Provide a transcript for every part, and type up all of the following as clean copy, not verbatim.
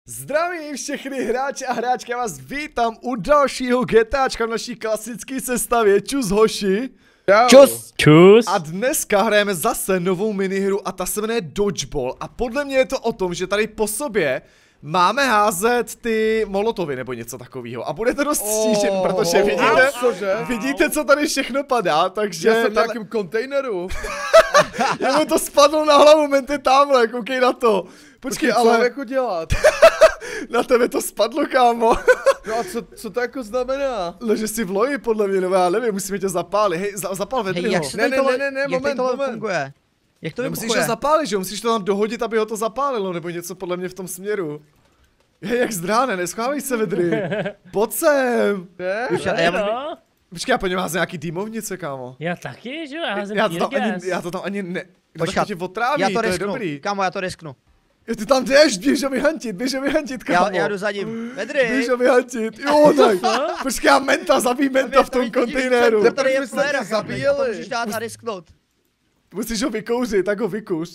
Zdravím všechny hráče a hráčky, já vás vítám u dalšího GTAčka v naší klasické sestavě. Čus hoši. Čus. Čus. A dneska hrajeme zase novou minihru a ta se jmenuje Dodgeball. A podle mě je to o tom, že tady po sobě máme házet ty molotovy nebo něco takového. A bude to dost stížen, protože vidíte, co tady všechno padá, takže... Já jsem v nějakém kontejneru. Jenom to spadlo na hlavu, mente tamhle, koukej na to. Počkej, ale... Co jako dělat? Na tebe to spadlo, kámo. No a co to jako znamená? No, že jsi v loji, podle mě, nebo já nevím, musíme tě zapálit. Hej, zapál Vedryho. Ne, moment. Funguje? Jak to musíš to zapálit, že jo? Musíš to tam dohodit, aby ho to zapálilo, nebo něco podle mě v tom směru. Hej, jak zdráne, neschovávej se, Vedry. Pojď sem. Počkej, já po něm házím nějaký dýmovnice, kámo. Já taky, že jo? Já to tam ani ne... Počkat, tě otráví, to je dobrý. Kámo, já to risknu. Jo, ty tam jdeš, běž ho vyhantit, kámo. Já jdu za ním. Vedry. Běž ho vyhantit, jo, tak. Počkej, já zabij menta v tom kontejneru. Tady je flare, to můžeš dát a risknout. Musíš ho vykouřit, tak ho vykuř.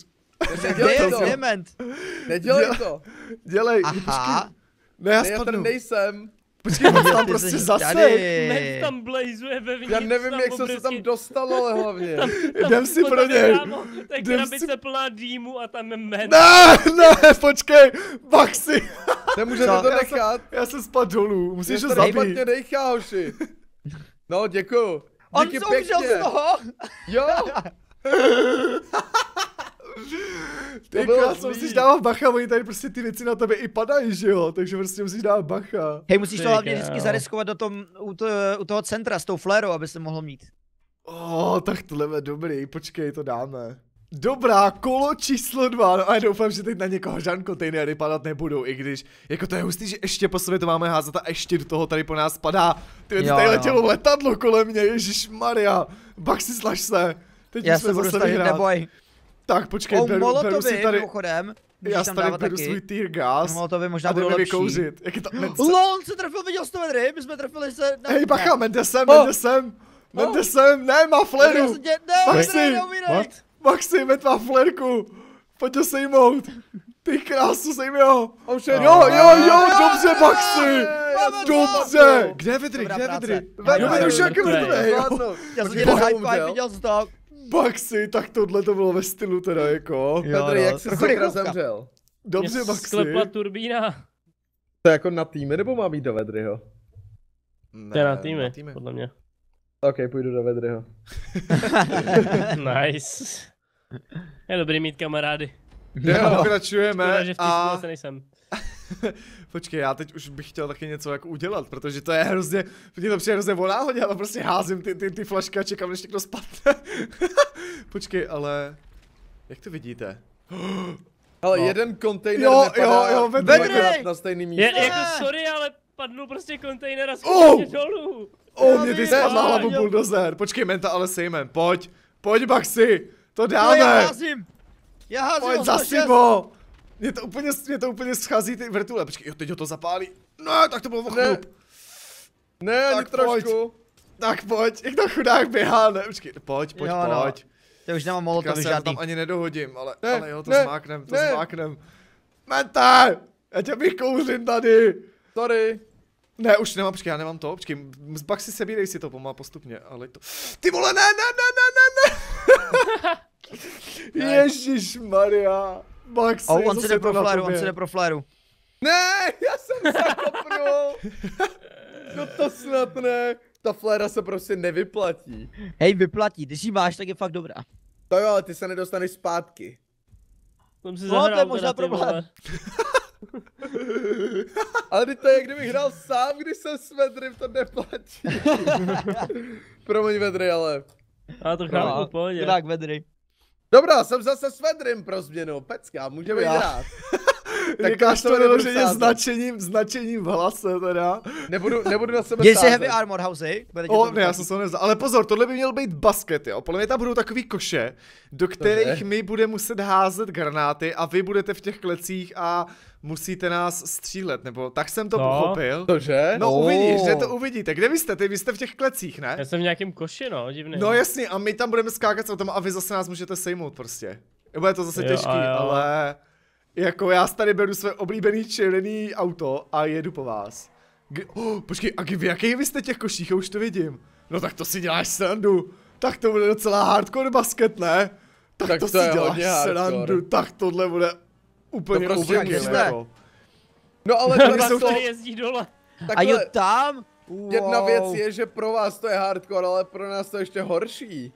Nedělej to. Dělej, aha. Ne, já tady spadnu. nejsem. Počkej, on tam prostě zase. Ment tam blazuje vevnitř. Já nevím, jak jsem se tam dostal, ale hlavně. Jdem si pro něj. Tak krabice plná dýmu a tam je ment. Ne, počkej, Baxi. Nemůžete to nechat. Já jsem spadl dolů, musíš ho zabít. zabít. Špatně dejchá, hoši. No, děkuju. On umřel z toho. Jo. Ty kráso, musíš dávat bacha, oni tady prostě ty věci na tebe i padají, že jo? Takže prostě musíš dávat bacha. Hej, musíš to hlavně vždycky zariskovat u toho centra s tou flérou, aby se mohlo mít. Tak tohle je dobrý, počkej, to dáme. Dobrá, kolo číslo 2, no a já doufám, že teď na někoho žádný kontejnery padat nebudou, i když, jako to je hustý, že ještě po sobě to máme házet a ještě do toho tady po nás padá. Ty tady letělo letadlo kolem mě, ježišmarja, Baxi, slaž se. Teď já se budu snažit, neboj. Tak počkej, beru si tady, mimochodem, já si tady beru svůj tear gas molotovy možná a budou lepší. vykouřit. Jak je to, LOL, se trefil, viděl jsi to, Vedry, my jsme trefili se na... Hej bacha, mente sem, ne, má fléru. Maxi, met má flérku, pojď ho sejmout. Ty krásu, sejmi ho. Jo, dobře, Maxi. Dobře. Kde je Vedry, Vedry, už jak je Vedry. Já jsem tě na viděl jsi to. Baxi, tak tohle to bylo ve stylu teda jako. Vedry, jak jsi sakra zemřel? Dobře, Maxi. Sklepla turbína. To je jako na týmy, nebo má být do Vedryho? To je na týmy, podle mě. Ok, půjdu do Vedryho. Nice. Je dobrý mít kamarády. Pokračujeme a... nejsem. Počkej, já teď už bych chtěl taky něco jako udělat, protože to je hrozně, mě to přijde hrozně o náhodě, ale prostě házím ty flašky a čekám, než někdo spadne. Počkej, ale jak to vidíte? Ale jeden kontejner nepadá Vedry na stejný místo. Jako sorry, ale padnul prostě kontejner a skutečně dolů. Mě ty spadl na hlavu buldozer. Počkej, menta, ale sejmem, pojď Baxi, to dáme. Já házím. Pojď za Simo. Mě to úplně schází ty vrtule. Počkej, jo, teď ho to zapálí. No, tak to bylo ochlup. Ne, ani trošku. Tak pojď, jak to chudák běhá, ne, počkej, pojď. Já už nemám molotovy žádný. Já tam ani nedohodím, ale jo, to zmáknem. Mente, já tě bych kouřím tady. Sorry. Ne, už nemám, počkej, já nemám to, počkej, pak si sebírej si to pomalu postupně, ale to... Ty vole, ne. Ježišmarja. Maxi, on se jde pro fléru, Ne, já jsem se kopnul. No to snad ne. Ta fléra se prostě nevyplatí. Hej, vyplatí, když ji máš, tak je fakt dobrá. To jo, ale ty se nedostaneš zpátky. Jsem si zahrál, to je možná problém. Ale teď to je, jak kdybych hrál sám, když jsem s Vedrym, to neplatí. Promiň Vedry, ale... Já to chápu, pohodě. Chudák Vedry. Dobrá, jsem zase s Vedrym pro změnu, pecka, můžeme jít hrát. Říkáš to vyloženě značením v hlase teda. Nebudu na sebe Děj si heavy armor house, ne, já jsem se ho nevzal, ale pozor, tohle by měl být basket, jo. Podle mě tam budou takový koše, do kterých my budeme muset házet granáty a vy budete v těch klecích a musíte nás střílet, nebo tak jsem to pochopil. Tože? No uvidíš, že to uvidíte. Kde vy jste? Vy jste v těch klecích, ne? Já jsem v nějakém koši, no, divný. No jasně, a my tam budeme skákat s autem a vy zase nás můžete sejmout prostě. Bude to zase těžký, ale... Jako já tady beru své oblíbený červený auto a jedu po vás. Počkej, a v jakých vy jste těch koších, já už to vidím. No tak to si děláš srandu. Tak to bude docela hardcore basket, ne? Tak to si děláš srandu, tak tohle bude úplně jako. No ale tady jsou to jezdí dole. A jo tam? Jedna věc je, že pro vás to je hardcore, ale pro nás to je ještě horší.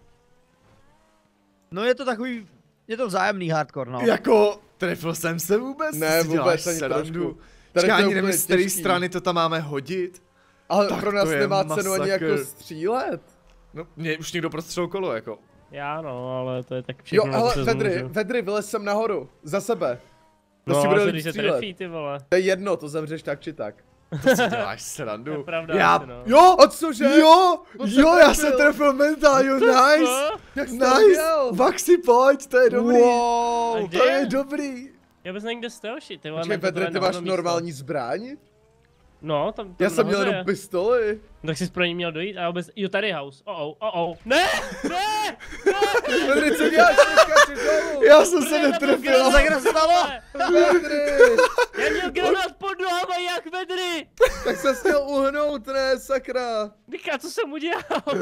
No je to takový, je to vzájemný hardcore, no. Jako, trefil jsem se vůbec? Ne, vůbec ani trošku. Čekaj, ani nevím, z které strany to tam máme hodit. Ale tak pro nás nemá cenu ani jako střílet. No, mě už někdo prostřelil kolo, jako. Já no, ale to je tak všechno. Jo, ale Vedry, vylez sem nahoru, za sebe. To si bude líp střílet. Trefí, ty vole. To je jedno, to zemřeš tak či tak. To si děláš srandu. To je pravda, no. Jo, cože? Jo, já jsem trefil mentál, jo, nice. Nice, Baxi, pojď, to je dobrý. Wow, to je dobrý. Já vůbec nevím, kde jste, oši, ty vole. Počkej, Vedry, ty máš normální zbraň? No, tam já jsem měl jenom pistoli. No, tak jsi pro ní měl dojít a vůbec, jo, tady house, Ne! Vedry, co děláš, skáčeš dolů? Já jsem se netrefil. Tak se stalo? Vedry! Já měl granát pod nohama, jak Vedry! Tak se měl uhnout, ne, sakra. Díka, co jsem udělal?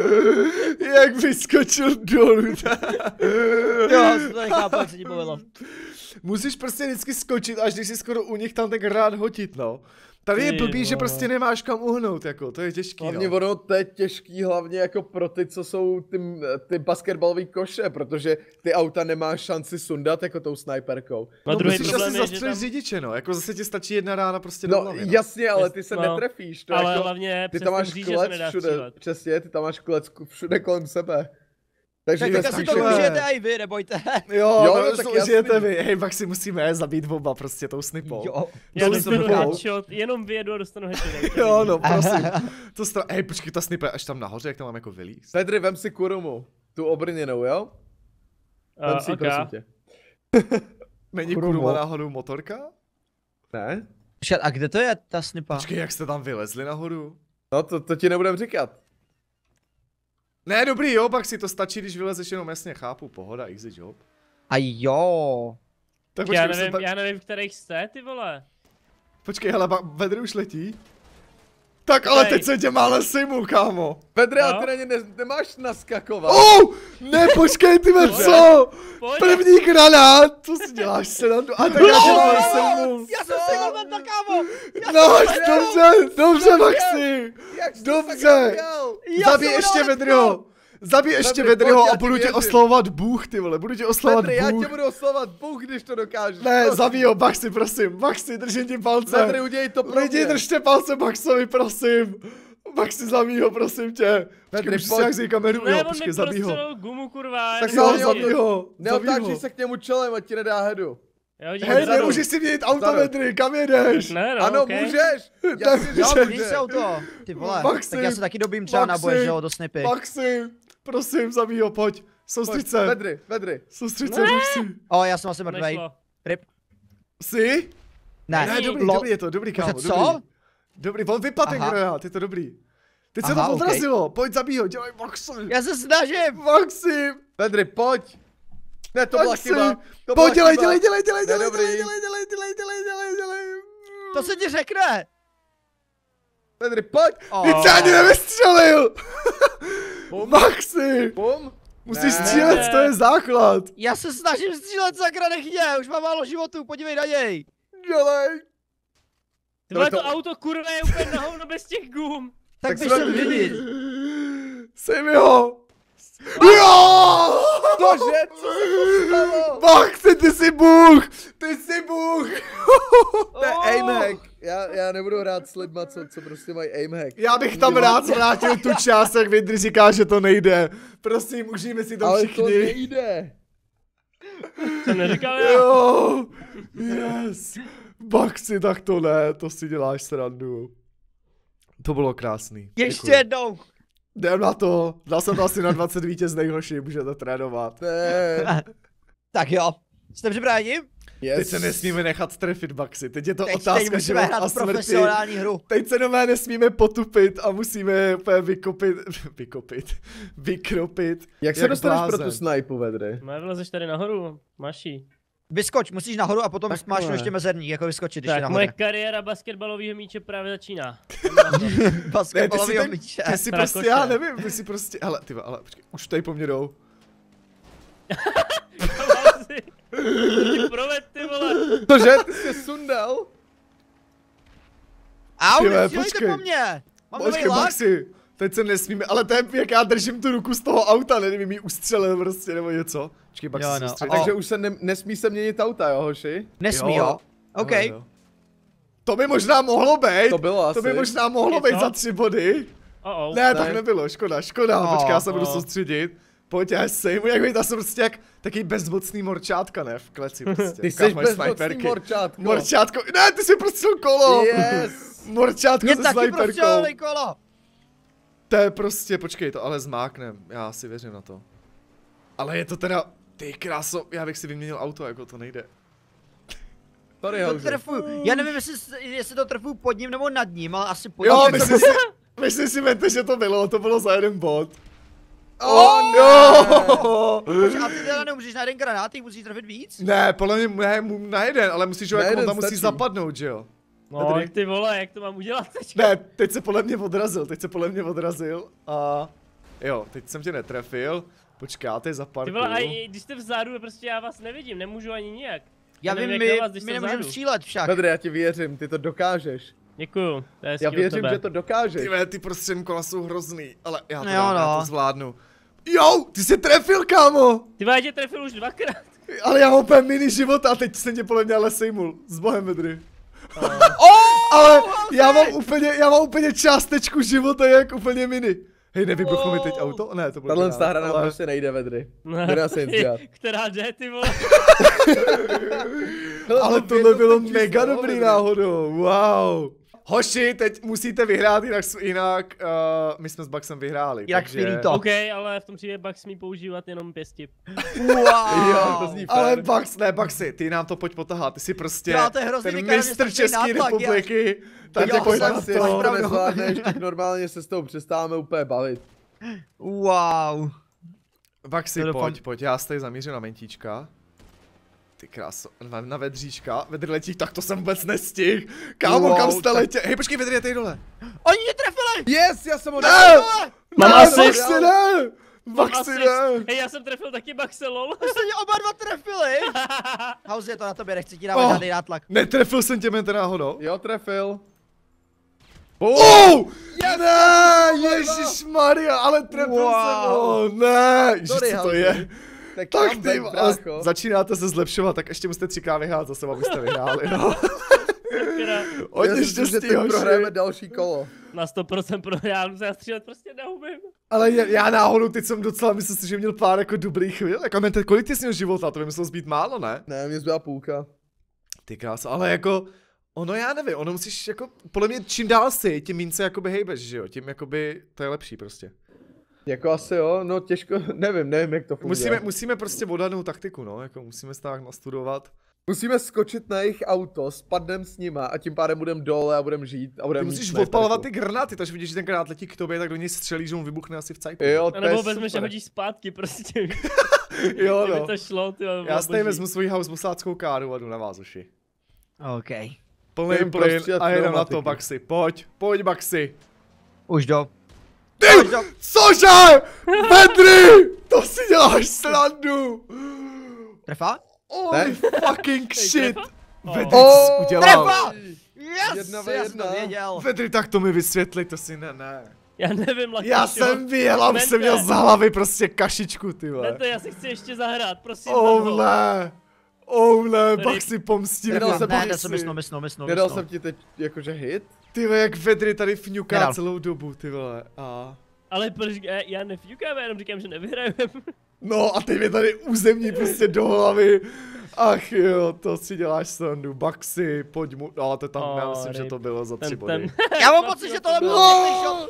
Jak vyskočil dolů. Jo, to nechápu, jak se ti povedlo. Musíš prostě vždycky skočit, až když jsi skoro u nich tam tak rád hotit, no. Tady je blbý, že prostě nemáš kam uhnout, jako, to je těžký, hlavně no. Ono to je těžký, hlavně jako pro ty, co jsou ty basketbalový koše, protože ty auta nemáš šanci sundat jako tou snajperkou. No musíš asi zastřelit řidiče, no, jako zase ti stačí jedna rána prostě do hlavy, no. Jasně, ale ty se netrefíš, to ale jako, hlavně ty tam máš klec všude, přesně, ty tam máš klec všude kolem sebe. Takže tak si to užijete i vy, nebojte. Jo, no, tak užijete vy. Hej, pak si musíme zabít oba prostě tou snipou. Jo. Já dostanu headshot, jenom vyjedu a dostanu headshot. Jo, no, prosím. Hej, počkej, ta snipa je až tam nahoře, jak to mám jako vylíz. Vedry, vem si Kurumu, tu obrněnou, jo? Vem si, prosím tě. Není Kuruma náhodou motorka? Ne. A kde to je ta snipa? Počkej, jak jste tam vylezli nahoru? No, to ti nebudem říkat. Ne, dobrý, jo, pak si to stačí, když vylezeš jenom, jasně, chápu, pohoda, easy job. A jo. Tak počkej, já nevím, v kterých jste, ty vole. Počkej, hele, Vedry už letí. Tak ale teď se tě mále sejmu, kámo. Vedry, ale ty na ně nemáš naskakovat. Ne, počkej, ty co? První granát, co si děláš srandu? A tak já tě mále sejmu. Já jsem sejmul menta, kámo. No, dobře, Maxi. Dobře. Zabij ještě Vedryho. Zabij ještě Vedryho a budu tě oslovovat Bůh, ty vole, budu tě oslovovat Bůh. Já tě budu oslovovat Bůh, když to dokážeš. Ne, zabij ho, Maxi, prosím, Maxi, držím ti palce. Vedry, udělej to pro mě. Lidi, držte palce Maxovi, prosím. Maxi, zabij ho, prosím tě. Vedry, pojď. Jak si kameru, jo, počkej, zabij ho. Gumu, kurva. Tak jo, zabij ho. Neotáčí se k němu čelem, ať ti nedá headu. Hej, nemůžeš si měnit auto, Vedry, kam jedeš? Ne, no, ano, okay. můžeš. Jo, můžeš se auto. Ty vole, tak já se taky dobím třeba na boje, že jo, do snipy. Maxi, prosím, zabij ho, pojď. Soustřeď se. Vedry. Soustřeď se, Maxi. Já jsem asi mrtvej. Rip. Jsi? Ne. Dobrý je to, dobrý, kámo, dobrý. Co? Dobrý, on vypadl ten granát, je to dobrý. Teď se to odrazilo, pojď zabij ho, dělej Maxi. Já se snažím. Maxi. Vedry, pojď. Ne, to byla chyba. Pojď, dělej. To se ti řekne. Vedry, pojď. Teď se ani nevystřelil. Maxi. Musíš střílet, to je základ. Já se snažím střílet, sakra, nech mě, už mám málo životů, podívej na něj. Dělej. Tohle to auto kurva je úplně na hovno bez těch gum. Tak běž sem vidět. Sej ho. Jo! Cože? Co se to stalo? Maxi, ty jsi Bůh! Ty jsi Bůh! To je aimhack. Já nebudu hrát s lidma, co prostě mají aimhack. Já bych tam rád zvrátil tu část, jak Vidry říká, že to nejde. Prosím, užijeme si to všichni. Ale to nejde. Jsem neříkal já. Jo, yes. Maxi, tak to ne, to si děláš srandu. To bylo krásný. Ještě jednou. Jdem na to, dal jsem to asi na 20 vítězných, hoši, můžete trénovat. Tak jo, jste připraveni? Yes. Teď se nesmíme nechat trefit, Maxi, teď je to otázka života a smrti. Profesionální hru. Teď se nové nesmíme potupit a musíme vykropit. Jak se dostaneš pro tu snipu, Vedry? Vlezeš tady nahoru, Maši. Vyskoč, musíš nahoru a potom Takhle. máš ještě mezerník, jako vyskočit, když je Tak, nahoře. moje kariéra basketbalového míče právě začíná. Basketbalovýho míče. Ty si Teda prostě, koše. já nevím, ty si prostě, hele, ty ale počkej, už tady po mně jdou. Proved, ty vole. Cože, ty jsi je sundal? Au, Tyhle, necílejte počkej. po mně! Mám Počkej, nový lak. Maxi, teď se nesmíme, ale to je, jak já držím tu ruku z toho auta, nevím, jí ustřelil prostě, nebo něco. Počkej, Maxi, Jo, se no. soustředí. Takže už se nesmí se měnit auta, jo, hoši? Nesmí, Jo. jo. OK. Jo. To by možná mohlo být. To bylo asi. To by možná mohlo Je být to? za 3 body. Oh, Ne, Ne. tak nebylo, škoda. Počkej, já se budu soustředit. Pojď, já sejmu, jak víte, já jsem prostě jak takový bezmocný morčátka, ne, v kleci prostě. Ty Ukáž jsi moje bezmocný snajperky. morčátko. Morčátko, ne, ty jsi prostřel kolo. Yes. Morčátko Mě se taky snajperkou. prostřelili kolo. To je prostě, počkej, to ale zmáknem, já si věřím na to. Ale je to teda, ty kráso, já bych si vyměnil auto, jako to nejde. Sorry, To hoši. trefuju. Já nevím, jestli to trefuju pod ním nebo nad ním, ale asi pod Jo, ním. myslím si, vente, že to bylo za jeden bod. Oh, no! A ty teda nemůžeš na jeden granát, ty musíš trefit víc? Ne, podle mě ne, na jeden, ale musíš ho Na jako, on jeden tam musí stačí. zapadnout, že jo? No, Dobrý. ty vole, jak to mám udělat teď? Ne, teď se podle mě odrazil a jo, teď jsem tě netrefil. Počkej, já teď Ty zaparkuju. vole, a když jste vzadu, prostě já vás nevidím, nemůžu ani nijak. Já nevím, vím, jak na vás, když my jsem nemůžeme vzadu. střílet však. Petr, já ti věřím, ty to dokážeš. Děkuju, to je Já hezký od věřím, tebe. že to dokážeš. Ty prostřední kola jsou hrozný, ale já to, No dám, jo, já no. to zvládnu. Jo, ty jsi trefil, kámo! Ty vole, já tě trefil už dvakrát. Ale já mám úplně mini života a teď jsem tě podle mě ale sejmul. S bohem, Vedry. Ale já mám úplně částečku života, jak úplně mini. Hej, nevybuchlo mi teď auto? Ne, to bylo Tahle dobrá, hra nám ale- prostě nejde, Vedry. Ne. Nedá se nic dělat. Která jde, ty vole. Ale to tohle bylo jednoznačný mega slovo, dobrý Vedry. náhodou, wow. Hoši, teď musíte vyhrát, jinak my jsme s Baxem vyhráli. Jinak takže... finito. OK, ale v tom případě Bugs smí používat jenom pěsti. Jo, to Wow. zní Ale fér. Baxi, ty nám to pojď potahat, ty jsi prostě Děláte hrozně ten vykrávně mistr strašný České nátlak, republiky. Tak Jo, tě pojď na Maxi, to. až to pravdu. nezvládneš, tak normálně se s tou přestáváme úplně bavit. Wow. Baxi, To doufám. pojď, já se tady zamířím na mentíčka. Ty kráso, na vedříčka, Vedry letí, tak to jsem vůbec nestihl. Kámo, Wow, kam jste tak- letěl? Hej, počkej, Vedry je tady dole. Oni mě trefili! Yes, já jsem ho Ne! Mám Ne, asist. Baxi, ne! Baxi, Asist. ne! Hej, já jsem trefil taky Buxe, lol. Jste mě oba dva trefili! House, je to na tobě, nechci ti dávat žádný nátlak. Netrefil jsem tě mente náhodou? Jo, trefil. Oh! Ne, ježišmarja, ale trefil Wow. jsem ho, ne, ježiš, Sorry, co to Halsey. je? Tak Tak tam ty, back, ale brácho. začínáte se zlepšovat, tak ještě musíte 3K vyhrát zase, abyste vyhráli, no. Sakra. Já Hodně si myslím, že štěstí, teď hoši. prohrajeme další kolo. Na 100% prohrál, já střílet prostě neumím. Ale já náhodou teď jsem docela, myslím si, že měl pár jako dobrých chvíl, jako mente, kolik ty jsi měl života, to by muselo zbýt málo, ne? Ne, mě zbyla půlka. Ty krása, ale jako, ono já nevím, ono musíš jako, podle mě čím dál si, tím méně se jakoby hejbeš, že jo, tím jakoby, to je lepší prostě. Jako asi jo, no těžko, nevím jak to funguje. Musíme prostě odhadnout taktiku, no, jako musíme se tak nastudovat. Musíme skočit na jejich auto, spadneme s nima a tím pádem budeme dole a budeme žít a budeme Ty musíš odpalovat ty granáty, takže vidíš, že ten granát letí k tobě, tak do něj střelíš, že on vybuchne asi v cajku. Jo, A to nebo je vezmeš a super. hodíš zpátky prostě. Jo, Kdyby no. to šlo, ty vole, Já si tady boží. vezmu svoji housebusáckou káru a jdu na vás, uši. OK. Plný Jdem plyn prostřílet a jedem na pneumatiky. to, Baxi. Pojď, Baxi. Už do. Ty, cože? Vedry! To si děláš srandu! Trefa? Holy fucking shit! trefa? Vedry, Oh. co jsi udělal? Trefa! Yes! 1v1. Já jsem to věděl. Vedry, tak to mi vysvětli, to si ne. Já nevím, Laky, Já jsem věděl, aby jsem měl za hlavy prostě kašičku, ty vole. Nete, já si chci ještě zahrát, prosím. Oh ne, Baxi pomstím. Nedal mě, jsem Ne, Baxi. mysnu. Nedal jsem ti teď jakože hit? Ty vole, jak Vedry tady fňuká Nedal. celou dobu, ty vole. A... Ale proč, já nefňukám, já jenom říkám, že nevyhrajeme. No a ty mě tady územní prostě do hlavy. Ach jo, to si děláš srandu. Baxi, pojď mu, no to tam, já myslím, že to bylo za 3 body. Já mám pocit, že tohle bylo pěkný shot.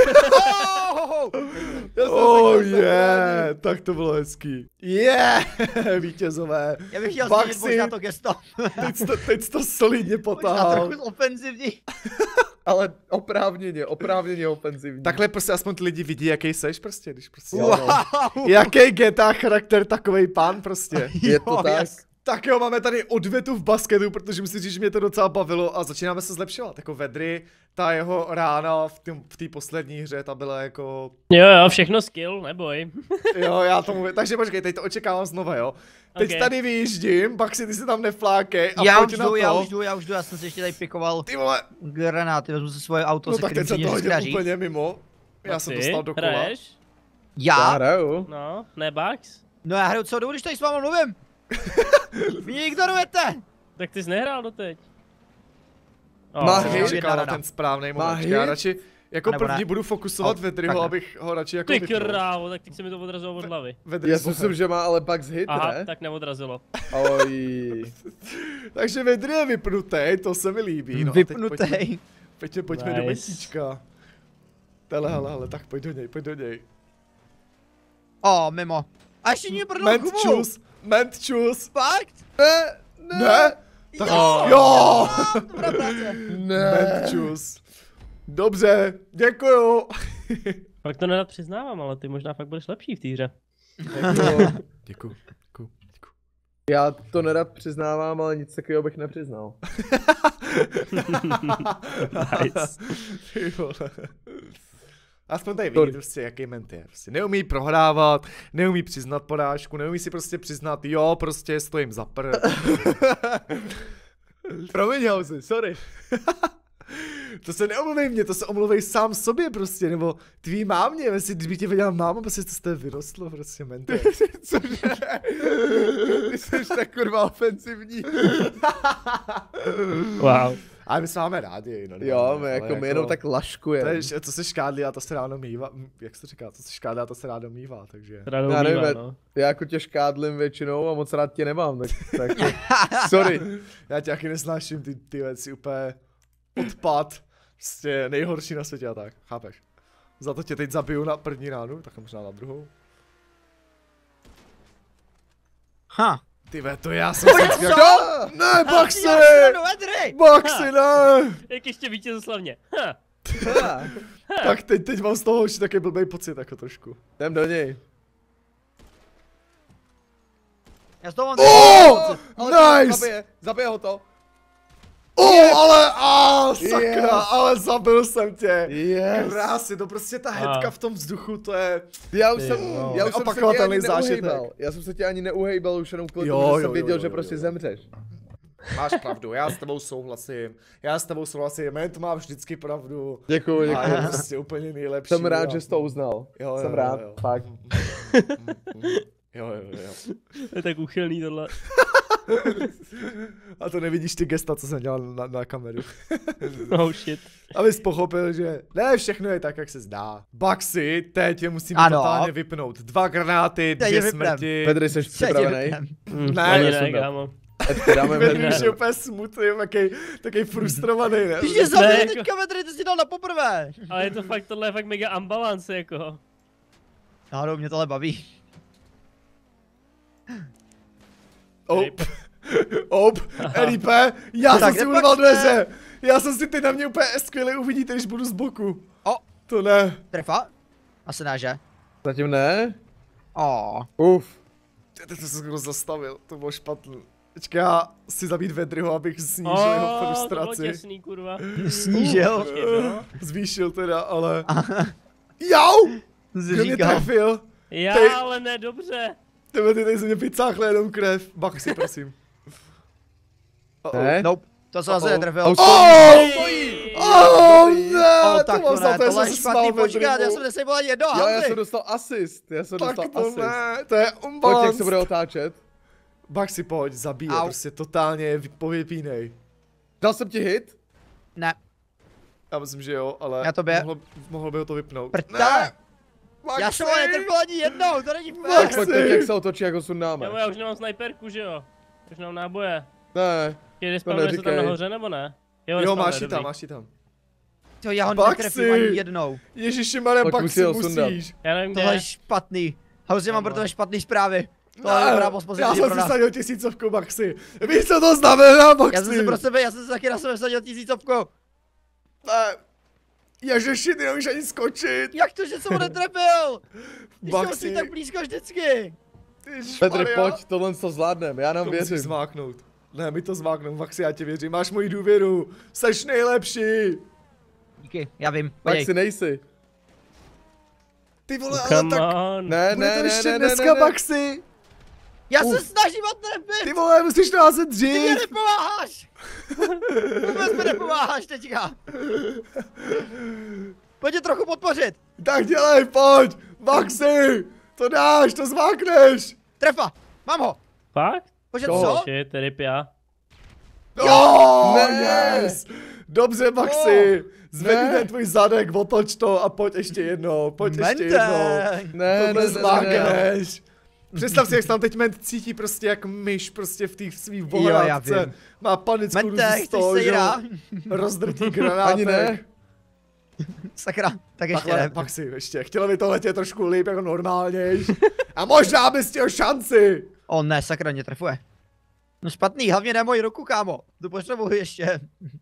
Oh yeah, tak to bylo hezký. Yeah, vítězové. Já bych chtěl Baxi. zmínit možná to gesto. Teď jsi to solidně Možná potáhal. trochu ofenzivní. Ale oprávněně ofenzivní. Takhle prostě aspoň ty lidi vidí, jaký seš prostě, když prostě. Jo, no. Jaký GTA charakter, takovej pán prostě. Je to Jo, tak. jas. Tak jo, máme tady odvetu v basketu, protože musím říct, že mě to docela bavilo a začínáme se zlepšovat. Jako Vedry, ta jeho rána v té poslední hře, ta byla jako... Jo, všechno skill, neboj. Jo, já tomu... Takže počkej, teď to očekávám znova, jo. Teď Okay. tady vyjíždím, pak si ty si tam neflákej a Já pojď už na jdu, to. já už jdu, já jsem si ještě tady pikoval Ty vole, granáty, vezmu si svoje auto, no se tak teď kterým jsem to se hodil úplně mimo. Já jsem Ty dostal do kola. hraješ? Já Já? hraju. No, ne Bugs? No já hraju co dobu, když tady s vámi mluvím. Vy mě ignorujete. Tak ty jsi nehrál doteď. Má Jsem hit? očekával Jedna ten správný Má moment. hit? Já radši jako Nebo první ne? budu fokusovat Vedryho, tak ne. abych ho radši jako Ty vypnul. krávo, tak teď se mi to odrazilo od hlavy. Vedry Já z si bohem. myslím, že má ale Bugs hit, Aha, ne? tak neodrazilo. Oj. Takže Vedry je vypnutý, to se mi líbí. No a teď Vypnutej. pojďme do Nice. mentíčka. Hele, tak pojď do něj. O, mimo. A ještě mě prdnul gumu. Mentčus. Fakt? Ne? Tak Jo. jo. Dobrá práce. Ne. Mentčus. Dobře, děkuju. Fakt to nerad přiznávám, ale ty možná fakt budeš lepší v té hře. Děkuju. Já to nerad přiznávám, ale nic takového bych nepřiznal. Nice. Ty vole. Aspoň tady vidí prostě, jaký ment je. Prostě neumí prohrávat, neumí přiznat porážku, neumí si prostě přiznat, jo, prostě stojím za Promiň, Housi, sorry. To se neomluvej mě, to se omluvej sám sobě prostě, nebo tvý mámě, jestli kdyby tě viděla máma, prostě to z té vyrostlo prostě mente. Cože? Ty jsi tak kurva ofensivní. Wow. Ale my se máme rádi, no. Jo, my jenom tak laškujeme. To je, co se škádlí a to se ráno mívá, jak se to říká, co se škádlí a to se ráno mívá, takže. Ráno Já nevím, mývá, no. já jako tě škádlím většinou a moc rád tě nemám, tak sorry. Já tě taky nesnáším ty věci, úplně odpad, prostě nejhorší na světě a tak, chápeš? Za to tě teď zabiju na první ránu, tak možná na druhou. Ha. Ty ve, to já jsem si Co? Ne, Baxi! Vedry. Baxi, ne! Jak ještě vítězoslavně. Ha. Tak teď mám z toho už taky blbej pocit, jako trošku. Jdem do něj. Já z toho mám Oh! Ale Nice! zabije ho to. Ale, sakra, Yes. ale zabil jsem tě. Yes. Krásně, to prostě ta headka v tom vzduchu, to je... Já už Ty jsem, vole. já už jsem se tě Neopakovatelný ani zážitek. neuhejbal. Já jsem se tě ani neuhejbal už jenom kvůli Jo, tomu, že jo, jsem věděl, jo, že jo, prostě jo. zemřeš. Máš pravdu, já s tebou souhlasím. Ment má vždycky pravdu. Děkuju, A je děkuju. prostě úplně nejlepší. Jsem rád, a- že jsi to uznal. Jo, Jsem jo, rád, jo. fakt. Jo. To je tak uchylný tohle. A to nevidíš ty gesta, co jsem dělal na kameru. Oh shit. Abys pochopil, že ne všechno je tak, jak se zdá. Baxi, teď je musíme Ano. totálně vypnout. 2 granáty, Teď 2 je vypnem. smrti. Pedry, jsi připravený? Ne, Ani já ne, kámo. Dáme Vedry Pedry. už je úplně smutný, takový frustrovaný, ne? Ty jsi Ne, zabil jako- teďka Vedry, ty jsi dal na poprvé. Ale je to fakt, tohle je fakt mega ambalance, jako. Náhodou mě tohle baví. Op, RIP, já jsem Tak si nepak urval se. dveře. Já jsem si ty na mě úplně skvěle uvidíte, když budu z boku. O. To ne. Trefa? Asi ne, že? Zatím ne? O. Uf. Teď jsem se skoro zastavil, to bylo špatný. Počkej, já si zabít Vedryho, abych snížil jeho To bylo frustraci. těsný, kurva. Snížil. Zvýšil teda, ale... Jau! To jsi Kdo mě říkal. trefil? Já, Ty- ale ne, dobře. Tebe ty tady ze mě picáchle jenom krev. Baxi, prosím. Ne? Nope. To se zase netrefil. Oh, ne, O, to tak mám to za ne, to, že tohle jsem je se špatný, smál počkat, já Vedrymu. jsem nesejbol ani jedno, Jo, já Halzy. jsem dostal asist. Tak to asist. ne, to je Pojď, jak unbalance. se bude otáčet. Baxi, pojď, zabíje, Au. prostě totálně povypínej. Dal jsem ti hit? Ne, Já myslím, že jo, ale Já tobě. mohl by ho to vypnout. prdele. Maxi! Já jsem ho netrefil ani jednou, to není Tak fér. pojď teď, jak se otočí, jak ho sundáme. Já už nemám snajperku, že jo? Už nemám náboje. Ne. Je spawnuje se tam neříkej. nahoře, nebo ne? Jo, nespawnuje, máš ji dobrý. tam, máš ji tam. To já ho Baxi. netrefím ani jednou. Ježišimarja, Pojď, Baxi, musí ho sundat. musíš. Já nevím, kde Tohle je. je špatný. Halzy, mám pro tebe špatný zprávy. Tohle je Ne, dobrá já pospozici jsem pro si nás. sadil 1000 Baxi. Víš, co to znamená, Baxi? Já jsem si pro sebe, já jsem si taky na sebe vsadil 1000. Ne. Ježiši, ty nemůžeš ani skočit. Jak to, že jsem ho netrefil? Když to Baxi. musí tak blízko vždycky. Petr, pojď, tohle to zvládnem, já nám to musíš věřím. zmáknout. Ne, my to zmákneme, Vaxi, já ti věřím, máš moji důvěru, seš nejlepší. Díky, já vím, Tak podej. si nejsi. Ty vole, ale Come tak on. Ne, bude ne, to ne, ještě ne, dneska, ne. Vaxi. Já se snažím o trefit! Ty vole, musíš to házet Ty mě dřív. nepomáháš! Vůbec mi nepomáháš teďka. Pojď tě trochu podpořit. Tak dělej, pojď, Vaxi, to dáš, to zmákneš. Trefa, mám ho. Fakt? Bože, Jo. co? Shit, ryb já. Oh, Ne. yes. Dobře, Maxi, zvedni Ne. ten tvůj zadek, otoč to a pojď ještě jednou, pojď ještě jednou. Ne, Tohle ne, zmákneš. Představ si, jak se tam teď Ment cítí prostě jak myš prostě v té svý já vohrádce. vím. Má panickou Mente, z chceš toho, že jo, sejra? rozdrtý granátek. Ani ne. Sakra, tak ještě Takhle, ne. Maxi, ještě, chtělo by to letět trošku líp jako normálnějš. A možná bys měl šanci. O ne, sakra, mě trefuje. No špatný, hlavně ne moji ruku, kámo. Tu potřebuji ještě.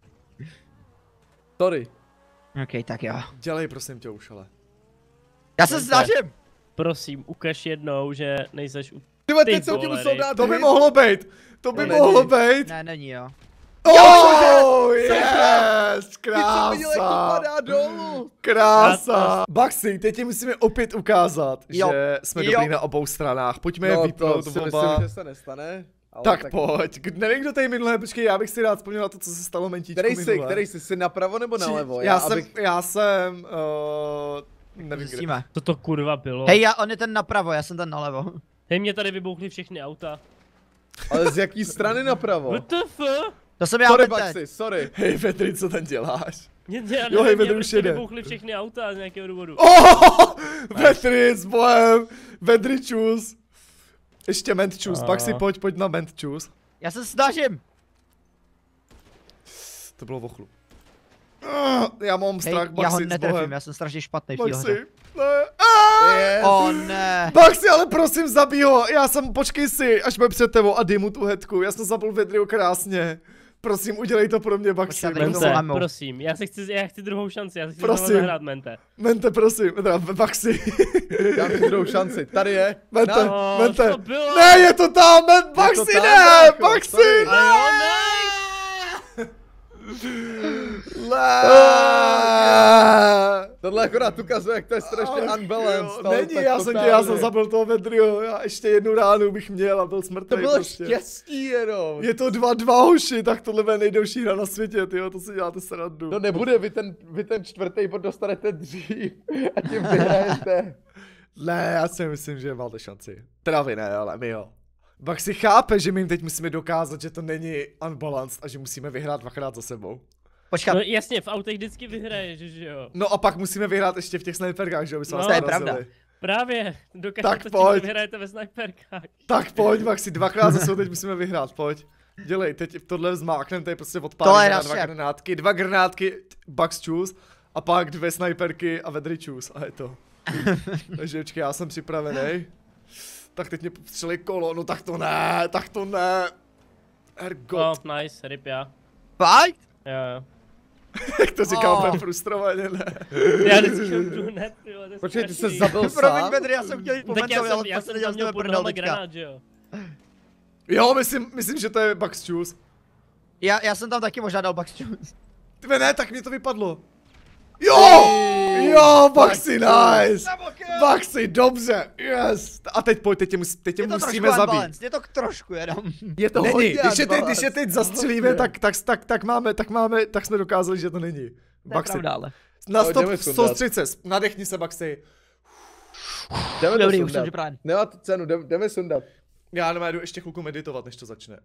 Sorry. Ok, tak jo. Dělej prosím tě už, ale. Já se Mente. snažím. Prosím, ukaž jednou, že nejseš u... Ty vole, Ty teď jsem vole, musel dát To by hit. mohlo být. To by Není. mohlo být. Ne, není jo. Oh, yes, Ty co viděl, jak to krása. padá dolů. Krása. Baxi, teď ti musíme opět ukázat, Jo. že jsme Jo. dobrý na obou stranách. Pojďme je No to vypnout si oba. myslím, že se nestane. Ale Tak pojď. Nevím, kdo tady minulé, počkej, já bych si rád vzpomněl na to, co se stalo Mentíčku minule. Který jsi napravo nebo nalevo? Já jsem, nevím kde. Zjistíme. Co to kurva bylo? Hej, on je ten napravo, já jsem ten nalevo. Hej, mě tady vybouchly všechny auta. Ale z jaký strany napravo? WTF? To jsem já Sorry, teď. Baxi, sorry. Hej, Petri, co tam děláš? Jo, hej, mě Vedr už prostě jede. vybouchly všechny auta z nějakého důvodu. Oh, Petri s bojem, Vedričus. Ještě Mentčus, Aha. Baxi, pojď na Mentčus. Já se snažím. To bylo vochlu. Já mám Hej, strach, já ho Baxi, s netrefím, bohem. já jsem strašně špatný v té hře. Baxi, ne. Yes. O ne. Baxi, ale prosím, zabij ho, počkej si, až bude před tebou a dej mu tu hetku, já jsem zabil Vedriu krásně. Prosím, udělej to pro mě, Baxi. Počkej, prosím. Mente, Lamou. prosím, já chci druhou šanci, já si chci Prosím. znovu zahrát, Mente. Mente, prosím, teda Baxi. Já ti druhou šanci, tady je. Mente, No, Mente. to bylo. Ne, je to tam, Baxi, tam, ne, brácho, Baxi, sorry. A jo, ne! Tohle akorát ukazuje, jak to je strašně unbalanced. ale Není, tak já totálně. jsem zabil toho Vedriho, já ještě jednu ránu bych měl a byl To smrtný bylo prostě. štěstí jenom. Je to 2-2 hoši, tak tohle bude nejdelší hra na světě, tyjo, to si děláte srandu. No nebude, vy ten čtvrtý bod dostanete dřív a tím vyhrajete. Ne, já si myslím, že máte šanci. Teda vy ne, ale my jo. Bak si chápe, že my jim teď musíme dokázat, že to není unbalanced a že musíme vyhrát dvakrát za sebou. Počkat, No jasně, v autech vždycky vyhraješ, že jo. No a pak musíme vyhrát ještě v těch sniperkách, že jo, by se No, vás to je porazili. pravda. Právě, Tak dokážete to, pojď. že vyhrajete ve sniperkách. Tak pojď, Maxi, dvakrát za sebou teď musíme vyhrát, pojď. Dělej, teď tohle zmáknem, tady prostě Tohle je odpálíme naše. dva granátky, Bugs choose, a pak 2 sniperky a Vedry choose, a je to. Takže počkej, já jsem připravený. Tak teď mě střelí kolo, no tak to ne. Ergot. Oh, nice, rip já. fakt? Jo. Jak to říkám Oh. úplně frustrovaně, ne. Já vždycky umřu hned, ty vole, to je Počkej, ty se strašný. zabil Promiň, sám? Pedri, já jsem chtěl jít po Tak Mentovi, ale já pak se jsem nedělal tam z měl něho pod prdel nohama teďka. granát, že jo. Jo, myslím, že to je Bugs choose. Já jsem tam taky možná dal Bugs Juice. Ty ne, tak mě to vypadlo. Jo, Bugsy, nice. Bugsy, dobře, yes. A teď pojď, teď tě Je to trošku musíme zabít. unbalanced, je to trošku jenom. Je to Není, hodně když je teď zastřelíme, tak jsme dokázali, že to není. To je Bugsy, pravda, ale. na No, stop, jdeme sundat. soustřed se, nadechni se, Bugsy. Jdeme to Dobrý, už sundat. jsem připraven. Nemá to cenu, jdeme sundat. Já nemá, jdu ještě chvilku meditovat, než to začne.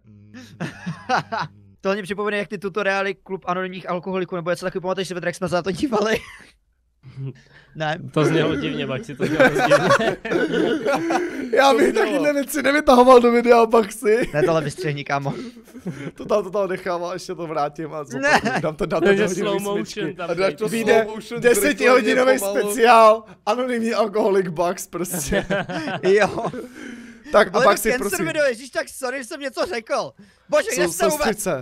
To mě připomíná, jak ty tutoriály Klub anonymních alkoholiků, nebo něco takový, pamatuješ si, Petr, jak jsme se na to dívali? Ne. To znělo divně, Maxi, to znělo divně. Já bych taky věci nevytahoval do videa, Bugsy. Ne, tohle vystřihni, kámo. To tam nechám a ještě to vrátím a Ne. dám to na Takže to slow motion tam A dáš to dej. Vyjde slow motion, 10hodinový pomalu. speciál, anonymní alkoholik Bugs prostě. Jo. Tak a Ale pak to si cancer prosím, video, ježíš, tak sorry, že jsem něco řekl. Bože, kde jste vůbec? soustřed se.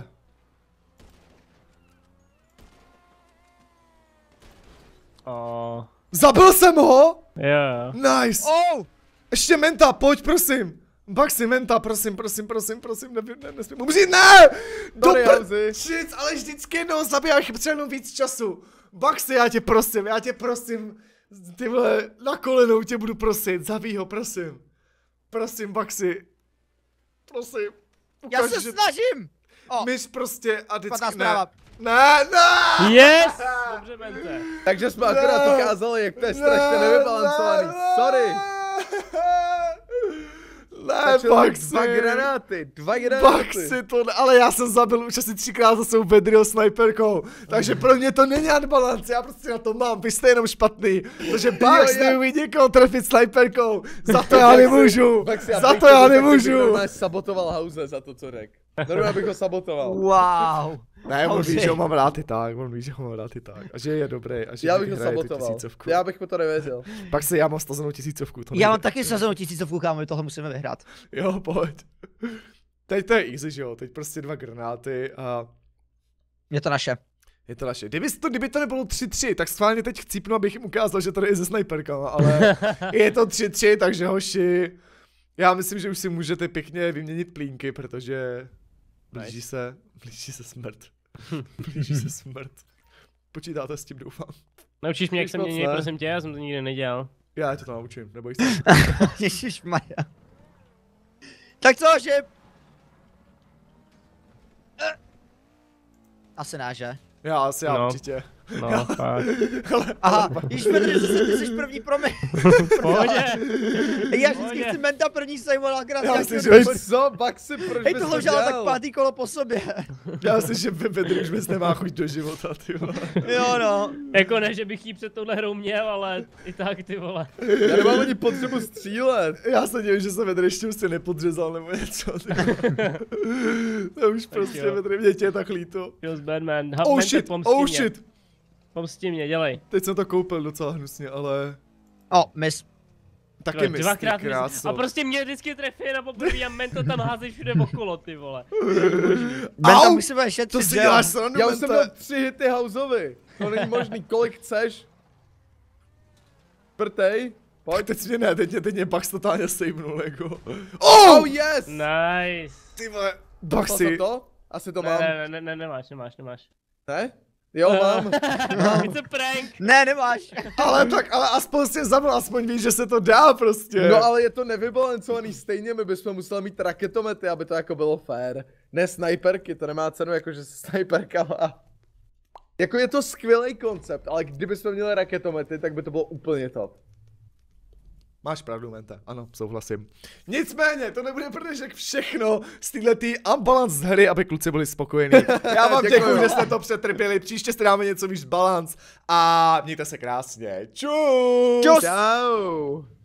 Oh, Zabil jsem ho! jo. Nice! Oh! Ještě Menta, pojď prosím! Baxi, menta, prosím, nesmím umřít, ne! Sorry, Housi. Shit, ale vždycky jednou zabijám, potřebuji víc času. Baxi, já tě prosím, ty vole, na kolenou tě budu prosit, zabij ho, prosím. Prosím, Baxi. Prosím. Já se snažím! Myš prostě a vždycky ne. zpráva. Ne! Yes! Dobře, Mente. Takže jsme akorát ukázali, jak to je strašně nevybalancovaný. Sorry. Ne, Baxi. Dva granáty. Baxi, ale já jsem zabil už asi 3krát za svou Bedryho snajperkou. Takže pro mě to není unbalance, já prostě na to mám, vy jste jenom špatný. Protože Bax neumí někoho trefit snajperkou. Za to já nemůžu. Za to já nemůžu. Normálně sabotoval Hause za to, co řekl. Normálně bych ho sabotoval. Wow. Ne, on ví, že ho mám rád i tak, a že je dobrý, a že Já bych ho vyhraje tu sabotoval. 1000. Já bych mu to nevěřil. Pak si já mám stazenou 1000, to Já mám taky sazenou 1000, kámo, tohle musíme vyhrát. Jo, pojď. Teď to je easy, že jo, teď prostě 2 granáty a... Je to naše. Je to naše. Kdyby to nebylo 3-3, tak schválně teď chcípnu, abych jim ukázal, že tady je se snajperkama, ale je to 3-3, takže hoši, já myslím, že už si můžete pěkně vyměnit plínky, protože blíží se smrt. Blíží se smrt. Počítáte s tím, doufám. Naučíš mě, jak se mění, prosím tě, já jsem to nikdy nedělal. Já tě to naučím, neboj se. Ježišmarja. Tak co, že? Asi ne, že? Já určitě. No, fakt. Aha, již Petře, ty jsi první pro mě. Pohodě. Já vždycky chci Menta první sejmoval krát. Co, Baxi, proč Hej, bys tohle to už ale tak dělal? 5. kolo po sobě. Já myslím, že Bedry už vůbec nemá chuť do života, ty vole. Jo no. Jako ne, že bych jí před touhle hrou měl, ale i tak, ty vole. Já nemám ani potřebu střílet. Já se divím, že se Bedry ještě už si nepodřezal nebo něco, ty vole. To už prostě Bedry, mě tě je tak líto. Feels bad, man. Oh shit. Pomsti mě, dělej. Teď jsem to koupil docela hnusně, ale... Miss. Taky miss, ty miss. kráso. A prostě mě vždycky trefí na poprvé a Mento tam hází všude okolo, ty vole. Menta musíme šetřit, to si že děláš srandu, Já už jsem Mente. měl 3 hity Houseovi. To není možný, kolik chceš? Prtej, pojď. Teď mě Bax totálně sejmnul, jako. Oh yes! Nice. Ty vole, Baxi. Baxi. To? Asi to mám. Ne, nemáš. Ne? Jo, mám. It's a prank. Ne, nemáš. Ale aspoň jsi zabil, aspoň víš, že se to dá prostě. No ale je to nevybalancovaný stejně, my bychom museli mít raketomety, aby to jako bylo fair. Ne snajperky, to nemá cenu jakože se snajperkama. Jako je to skvělý koncept, ale kdybychom měli raketomety, tak by to bylo úplně top. Máš pravdu, Mente, ano, souhlasím. Nicméně, to nebude prdešek všechno z této unbalance hry, aby kluci byli spokojení. Já vám děkuji, že jste to přetrpěli, příště si dáme něco víc balance a mějte se krásně. Čus! Čau!